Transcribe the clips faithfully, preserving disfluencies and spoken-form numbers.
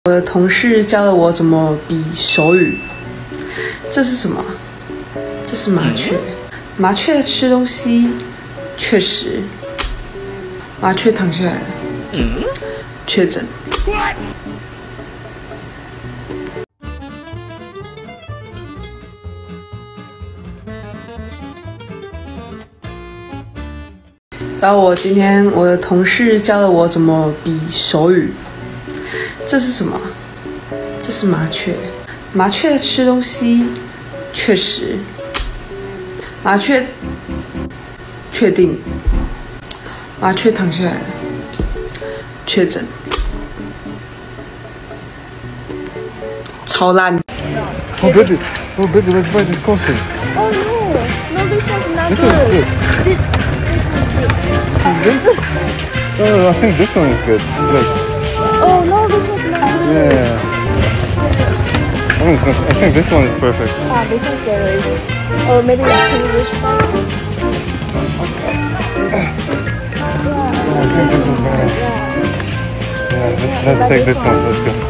我的同事教了我怎么比手语。这是什么？这是麻雀。麻雀吃东西，确实。麻雀躺下来了，确诊。然后我今天我的同事教了我怎么比手语。这是什么？这是麻雀。麻雀吃东西，确实。麻雀确定。麻雀躺下来了，确诊。超烂。 Oh baby, oh baby, let's buy this coffee. Oh no, no, this one's not This good. one's good. This, this one's good. This? Oh, I think this one is good. Look. Oh no, this one's not good. Yeah. I think, this, I think this one is perfect. Ah, this one's good. Or maybe like can you wish for it? Oh, I think this is better. Yeah. Yeah, let's, let's take this one. Let's go.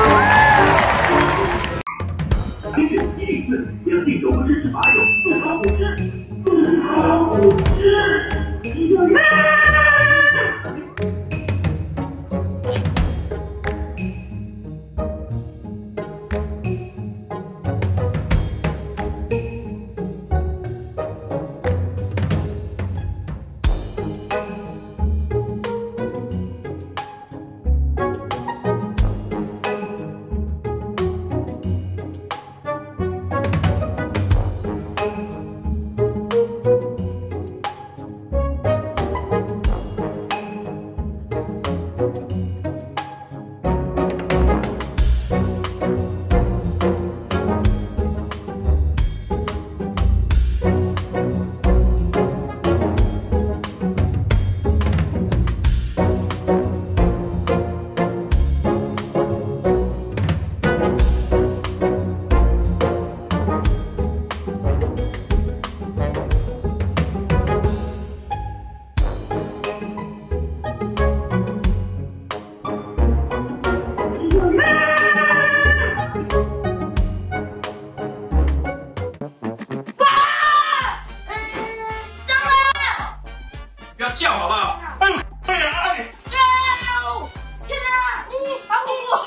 不要叫好不好？哎呦，哎呀，哎！ 天哪！帮我！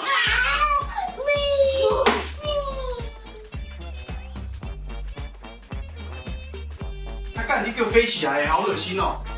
他干，你给我飞起来，好恶心哦！